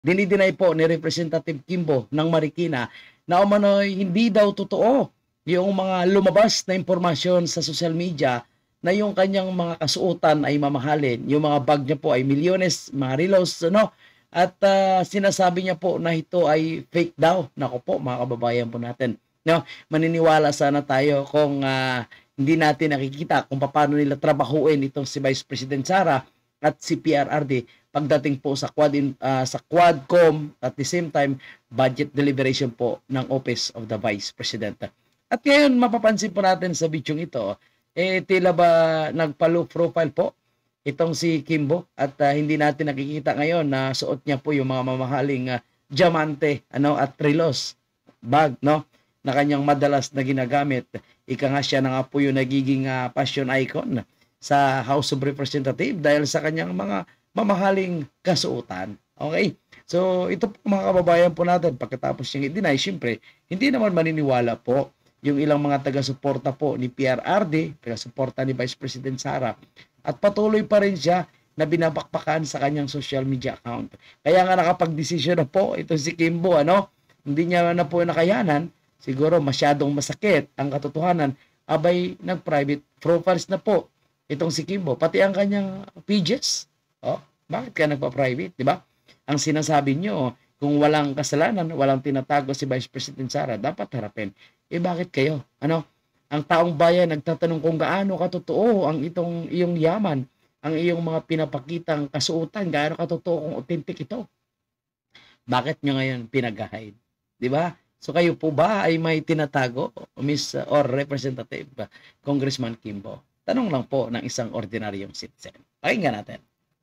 Dinideny po ni Representative Kimbo ng Marikina na umano'y hindi daw totoo yung mga lumabas na impormasyon sa social media na yung kanyang mga kasuotan ay mamahalin. Yung mga bag niya po ay milyones, mga relos, ano? At sinasabi niya po na ito ay fake daw. Nako po, mga kababayan po natin. No, maniniwala sana tayo kung hindi natin nakikita kung paano nila trabahuin itong si Vice President Sara at si PRRD pagdating po sa sa Quadcom at the same time budget deliberation po ng Office of the Vice President. At ngayon mapapansin po natin sa video ito, tila ba nagpa-low profile po itong si Kimbo at hindi natin nakikita ngayon na suot niya po yung mga mamahaling diamante at relos bag, no, na kanyang madalas na ginagamit. Ika nga siya na nga po yung nagiging fashion icon sa House of Representatives dahil sa kanyang mga mamahaling kasuotan. Okay? So, ito po mga kababayan po natin, pagkatapos niyang i-deny, syempre, hindi naman maniniwala po yung ilang mga taga-suporta po ni PRRD, taga-suporta ni Vice President Sara, at patuloy pa rin siya na binabakbakan sa kanyang social media account. Kaya nga nakapag-desisyon na po ito si Kimbo, hindi niya na po nakayanan, siguro masyadong masakit ang katotohanan, abay nag-private profiles na po itong si Kimbo, pati ang kanyang pages. Bakit ka nagpa-private, di ba? Ang sinasabi nyo, kung walang kasalanan, walang tinatago si Vice President Sara, dapat harapin. Bakit kayo? Ang taong bayan nagtatanong kung gaano katotoo ang iyong yaman, ang iyong mga pinapakitang kasuotan, gaano katotoo kung authentic ito. Bakit nyo ngayon pinag-hide? Di ba? So kayo po ba ay may tinatago, Miss or Representative Congressman Kimbo? Tanong lang po ng isang ordinaryong citizen. Pakinggan natin.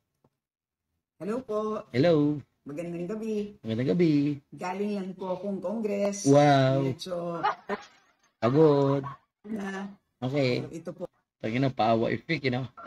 Hello po. Hello. Magandang gabi. Magandang gabi. Galing lang po akong Congress. Wow. Medyo pagod. Na. Okay. Ito po. Tangina paawa effect,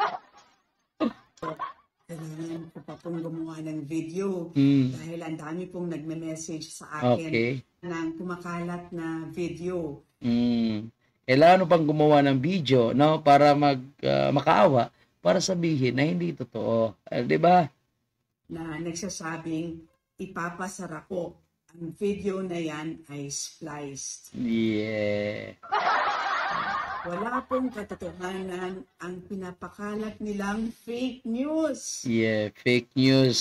Kailangan ko pa pong gumawa ng video. Dahil ang dami pong nagme-message sa akin ng kumakalat na video. Kailangan pang gumawa ng video, no, para makaawa, para sabihin na hindi totoo. Di ba? Na nagsasabing ipapasara ko. Ang video na yan ay spliced. Yeah. Wala pong katotohanan ang pinapakalat nilang fake news. Yeah, fake news.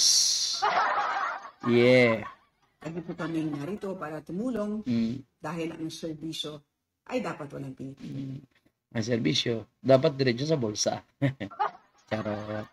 Yeah. Lagi po kami narito para tumulong dahil ang serbisyo ay dapat walang pinipili. Ang serbisyo, dapat diretso sa bulsa. Charot.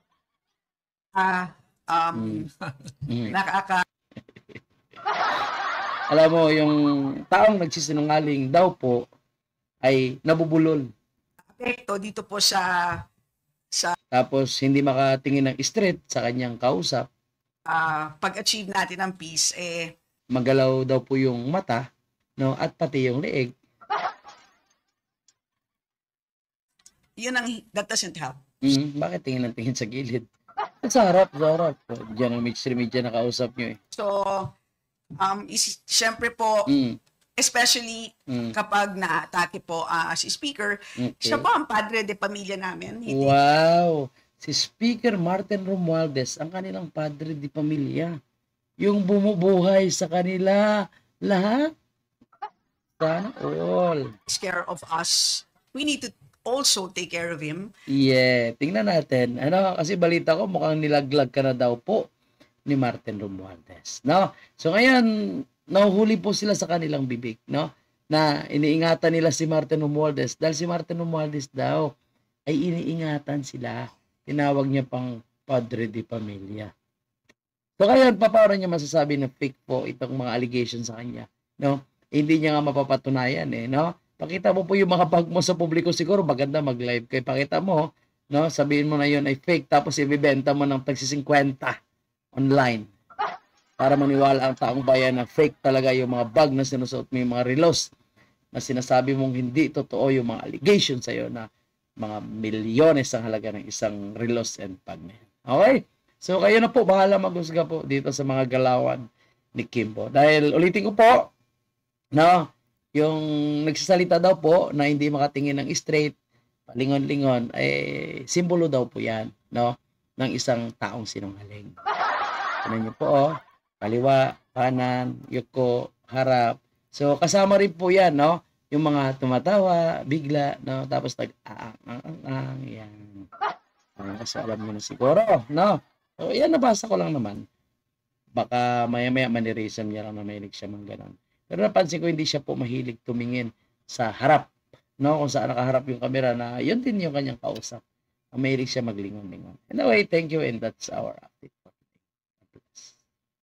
Alam mo, yung taong nagsisinungaling daw po ay nabubulol. Apekto dito po sa tapos hindi makatingin ng straight sa kanyang kausap. Pag-achieve natin ng peace, magalaw daw po yung mata, no, at pati yung leeg. Yun ang, that doesn't help. Bakit tingin ng tingin sa gilid? Sa harap. Diyan ang media na kausap nyo . So, siyempre po, especially kapag na-atake po si Speaker, siya po ang padre de pamilya namin. Wow! Si Speaker Martin Romualdez, ang kanilang padre de pamilya. Yung bumubuhay sa kanila lahat. Sana all. Takes care of us. We need to also take care of him. Yeah, tingnan natin. Kasi balita ko mukhang nilaglag ka na daw po ni Martin Romualdez, no? So ngayon, nahuhuli po sila sa kanilang bibig, no? Na iniingatan nila si Martin Romualdez dahil si Martin Romualdez daw ay iniingatan sila. Tinawag niya pang padre de pamilya. So ngayon, paano niya masasabi na fake po itong mga allegations sa kanya, no? Hindi niya nga mapapatunayan, no? Pakita mo po yung mga bag mo sa publiko, siguro maganda mag-live kayo. Pakita mo, no? Sabihin mo na yun ay fake, tapos ibibenta mo ng tagsi 50 online para maniwala ang taong bayan na fake talaga yung mga bag na sinusuot mo, yung mga relos na sinasabi mong hindi totoo, yung mga allegations sa'yo na mga milyones ang halaga ng isang relos and bag na yan. Okay? So kayo na po, bahala maghusga po dito sa mga galawan ni Kimbo. Dahil ulitin ko po, no, yung nagsasalita daw po na hindi makatingin ng straight, palingon-lingon, simbolo daw po yan, no, ng isang taong sinungaling. Ano nyo po, kaliwa, kanan, yuko, harap. So, kasama rin po yan, no? Yung mga tumatawa, bigla, no? Tapos yan. Kasi alam nyo na siguro, no? So, yan, nabasa ko lang naman. Baka maya-maya manirisan niya lang na mahilig siya mang ganon. Pero napansin ko hindi siya po mahilig tumingin sa harap, no? Kung saan nakaharap yung camera na yun din yung kanyang kausap. Mahilig siya maglingon-lingon. Anyway, thank you and that's our update.